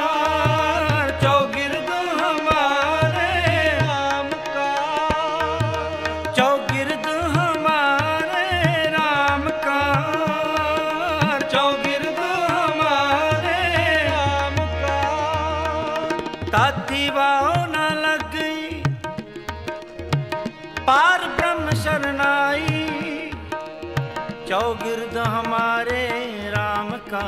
चौगिर्द हमारे राम का, चौगिर्द हमारे ताती वाओ न लग गई, पार ब्रह्म शरणाई। चौगिर्द हमारे राम का,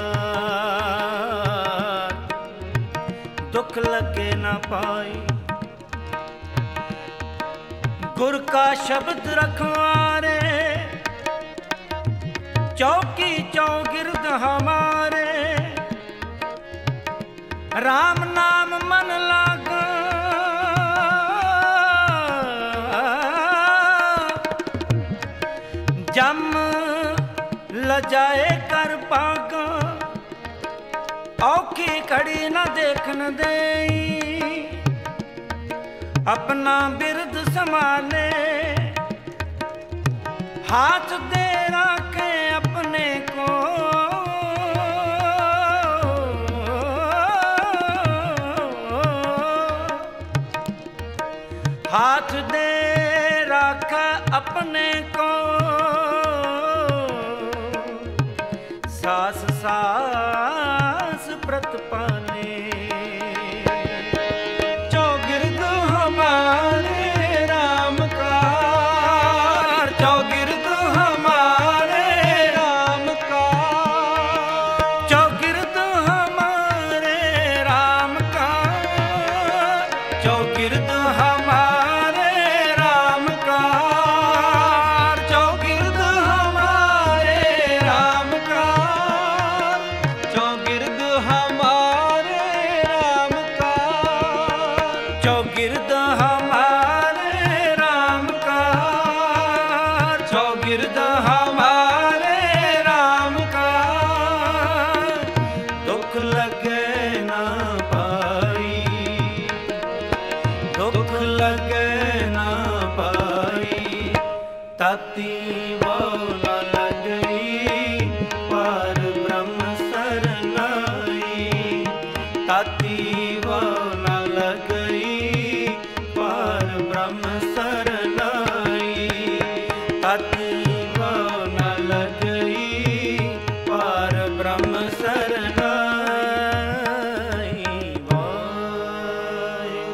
दुख लगे न पाई। गुर का शब्द रखवारे, चौकी चौगिर्द हमारे। राम नाम मन लागा, जम लजाए कर पागा। औखी घड़ी न देखन देई, अपना बिरद संभाले। हाथ दे राखे अपने को, हाथ दे राखा अपने को। सास सास व्रत पाले, चौगिर्द हमारे राम का। चौगिर्द हमारे राम का, चौगिर्द हमारे राम का। चौगिर्द हमारे राम का, चौगिर्द हमारे राम का। चौगिर्द हमारे राम का, चौगिर्द हमारे राम का। चौगिर्द हमारे राम का, दुख लगे ना पाई, दुख लगे ना पाई। ताती वो न लगई, पार ब्रह्म शरणाई। ताती वो न लगई, पार ब्रह्म शरणाई। ताती वो न लगई, पार ब्रह्म शरणाई। वाहिगुरू।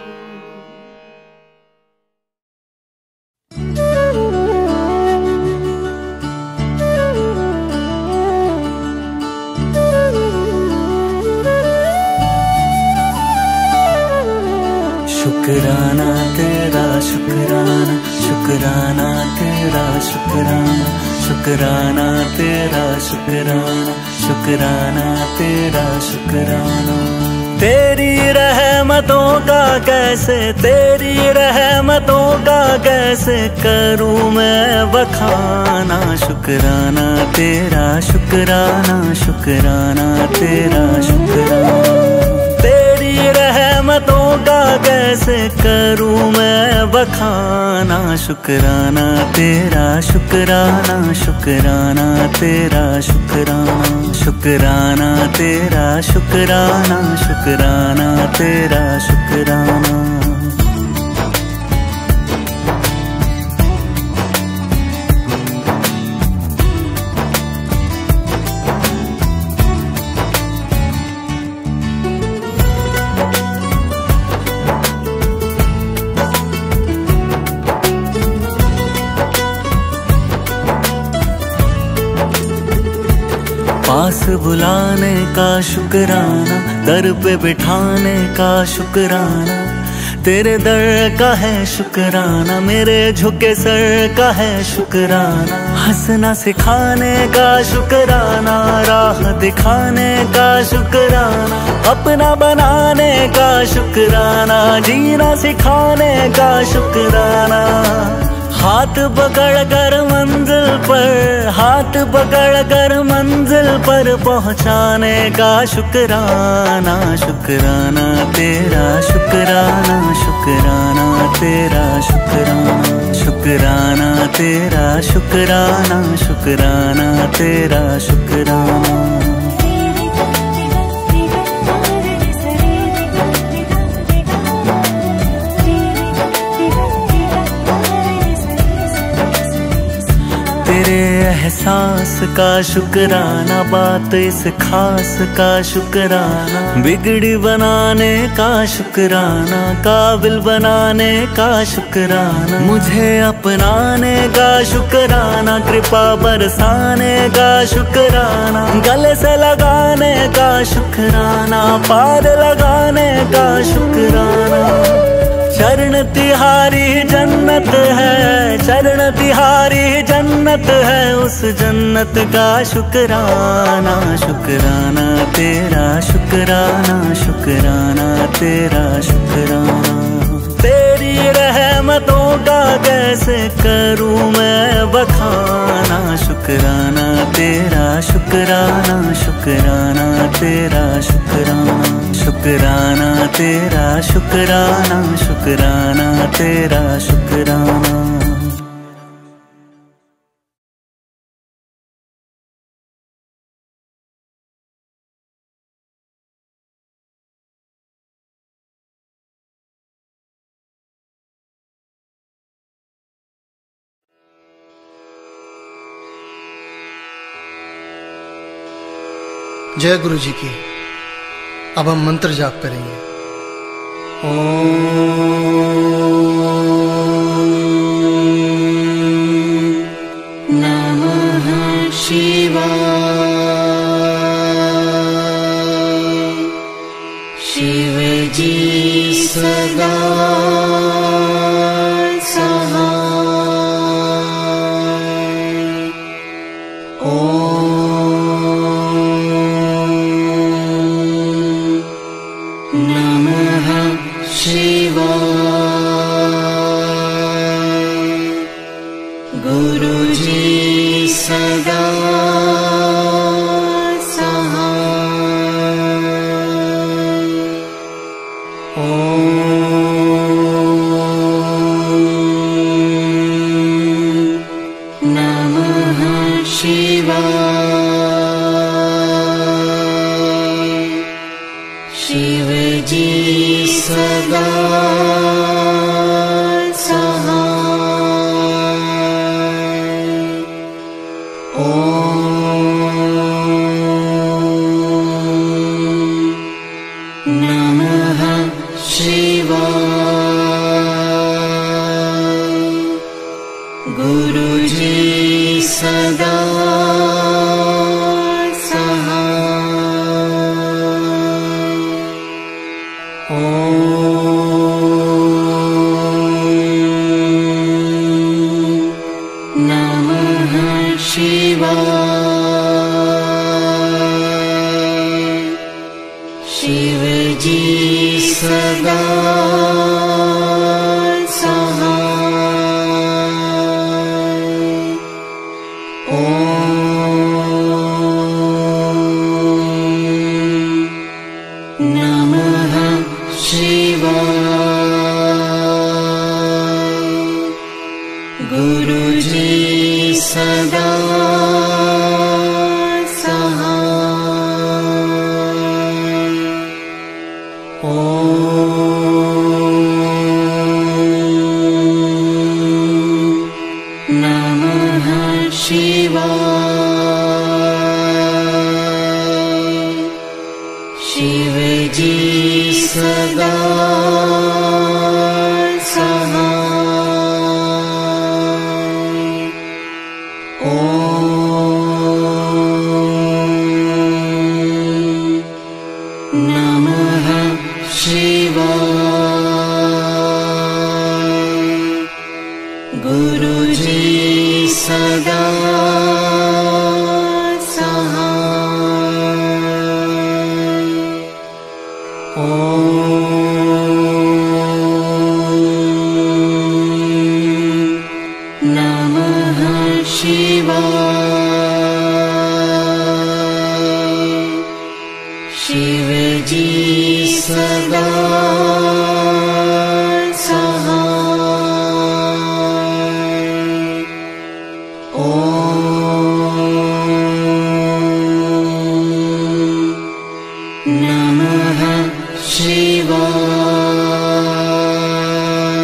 शुक्राना तेरा शुक्राना, शुक्राना तेरा शुक्राना। शुक्राना तेरा शुक्राना, शुक्राना तेरा शुक्राना। तेरी रहमतों का कैसे, तेरी रहमतों का कैसे करूं मैं बखाना। शुक्राना तेरा शुक्राना, शुक्राना तेरा शुक्राना। तेरी रहमतों का कैसे करूं मैं बखाना। शुक्राना तेरा शुक्राना, शुक्राना तेरा शुक्राना। शुक्राना तेरा शुक्राना, शुक्राना तेरा शुक्राना। पास बुलाने का शुक्राना, दर पे बिठाने का शुक्राना। तेरे दर का है शुक्राना, मेरे झुके सर का है शुक्राना। हंसना सिखाने का शुक्राना, राह दिखाने का शुक्राना। अपना बनाने का शुक्राना, जीना सिखाने का शुक्राना। हाथ पकड़ कर मंजिल पर, हाथ पकड़ कर मंजिल पर पहुंचाने का शुक्राना। शुक्राना तेरा शुक्राना, शुक्राना तेरा शुक्राना। शुक्राना तेरा शुक्राना, शुक्राना तेरा शुक्राना। सांस का शुक्राना, बात इस खास का शुक्राना, बिगड़ी बनाने का शुक्राना, काबिल बनाने का शुक्राना, मुझे अपनाने का शुक्राना, कृपा बरसाने का शुक्राना, गले से लगाने का शुक्राना, पार लगाने का शुक्राना। शरण तिहारी जन्नत है, शरण तिहारी जन्नत है, उस जन्नत का शुक्राना, शुक्राना तेरा शुक्राना, शुक्राना तेरा शुक्राना। तेरी रहमतों का कैसे करूं मैं बखाना, शुक्राना तेरा शुक्राना, शुक्राना तेरा शुक्राना, शुक्राना तेरा शुक्राना, शुक्राना तेरा शुक्राना। जय गुरु जी की। अब हम मंत्र जाप करेंगे। ओम नमः शिवाय। शिव जी सदा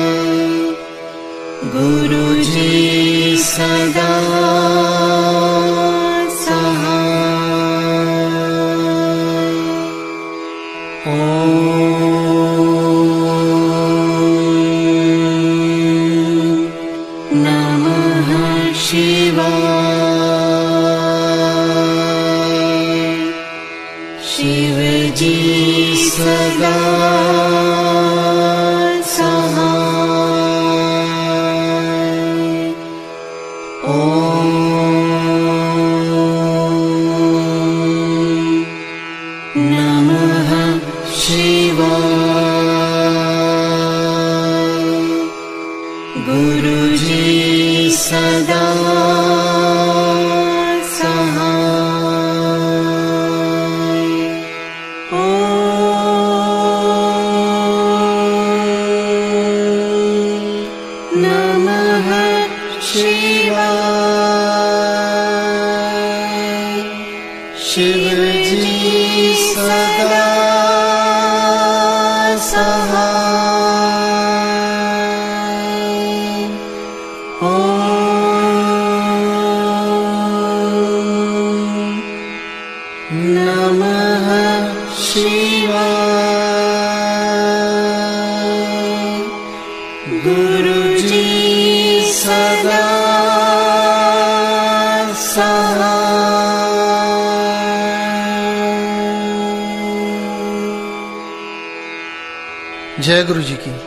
गुरुजी सदा शिव जी सदा सहाय। ओम नमः शिवाय। गुरुजी सदा शिव जी सदा सहाय। ओम नमः शिवाय। गुरुजी सदा जय गुरु जी की।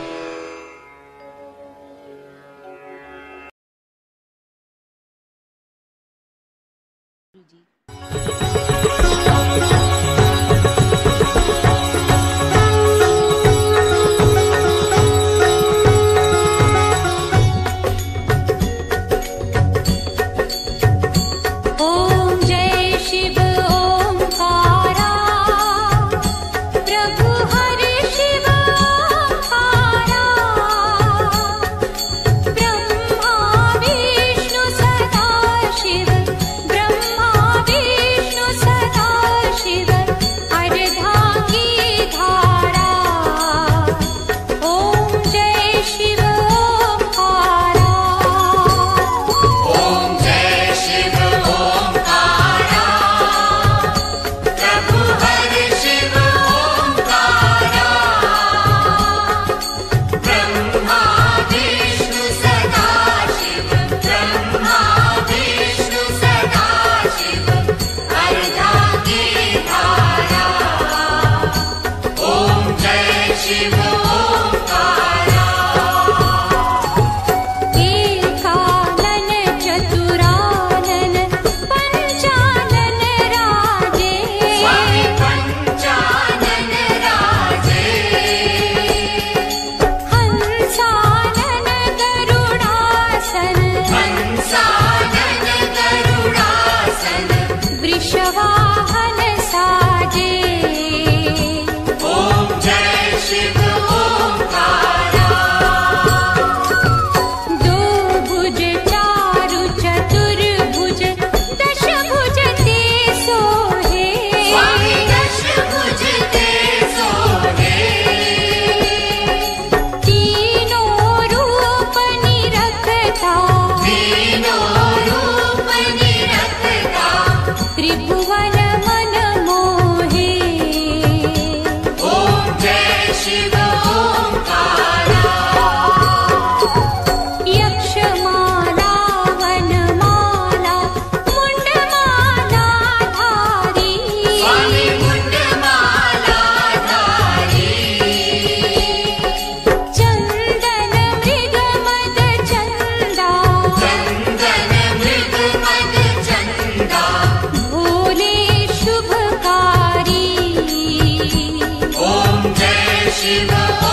शिव